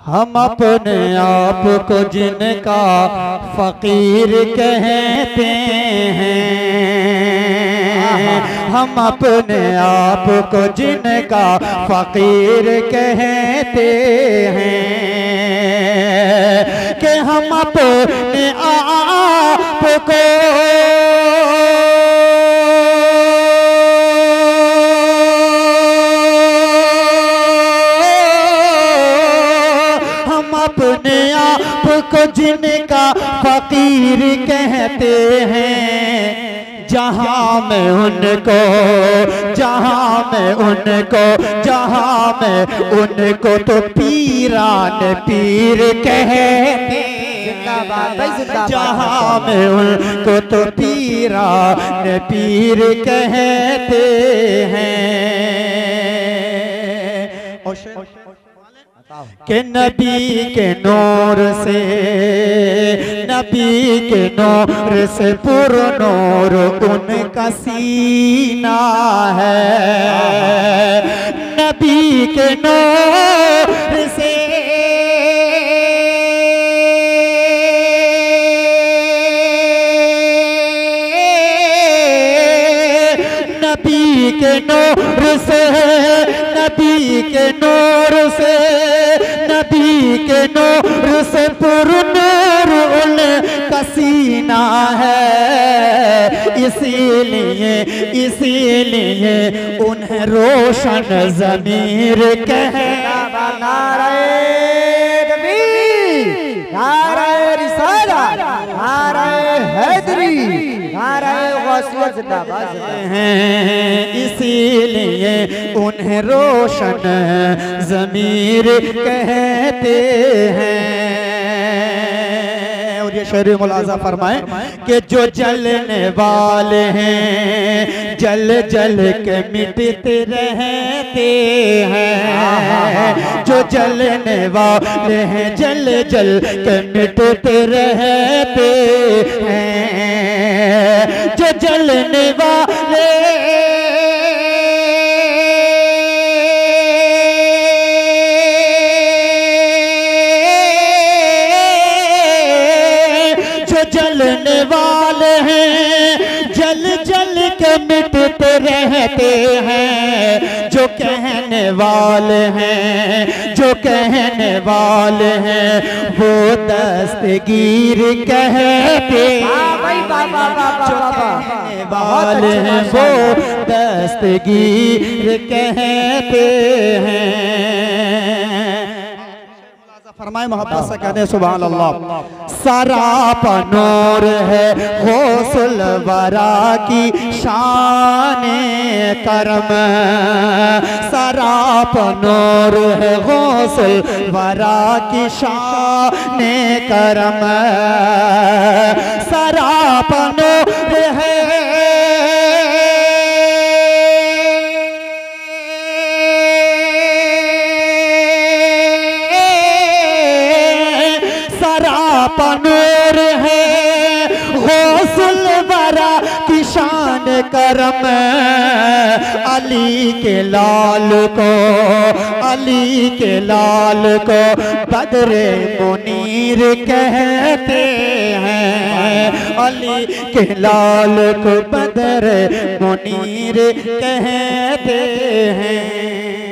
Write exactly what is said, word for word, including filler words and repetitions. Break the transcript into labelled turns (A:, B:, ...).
A: हम अपने आप को जिनका फकीर कहते हैं, हम अपने आप को जिनका फकीर कहते हैं, कि हम अपने आप को अपने आप को जिनका फकीर कहते हैं, जहाँ में उनको जहाँ में उनको जहाँ में उनको तो पीरान पीर कहते हैं, जहाँ में उनको तो पीरान पीर कहते हैं। कि नबी के नूर से नबी के नूर से पुरनूर उनका सीना है, नबी के नूर से नबी के नूर से नबी के नूर से नबी के नूर से पुरनूर उनका सीना है, इसीलिए इसीलिए उन्हें रोशन ज़मीर कहना। नारे नबी, नारे रिसालत, नारे हैदरी, नारे गौसियत जिंदाबाद हैं, इसीलिए उन्हें रोशन ज़मीर कहते हैं। और ये शेर मुलाजा फरमाए कि जो जलने वाले हैं जल जल के मिटते रहते हैं, जो जलने वाले हैं जल जल के मिटते रहते हैं, जो जलने वाले जलने वाले हैं जल जल के मिटते रहते हैं, जो कहने वाले हैं जो कहने वाले हैं वो दस्तगीर कहते हैं, जो कहने वाले हैं वो दस्तगीर कहते हैं। फरमाए मोहब्बत से कहते सुभान अल्लाह। सरापा नूर है गौसुल वरा की शान करम, सरापा नूर है गौसुल वरा की शान करम, सरापा नूर है नूर है गौसुल वरा की शान करम, अली के लाल को अली के लाल को बदरे मुनीर कहते हैं, अली के लाल को बदरे मुनीर कहते हैं।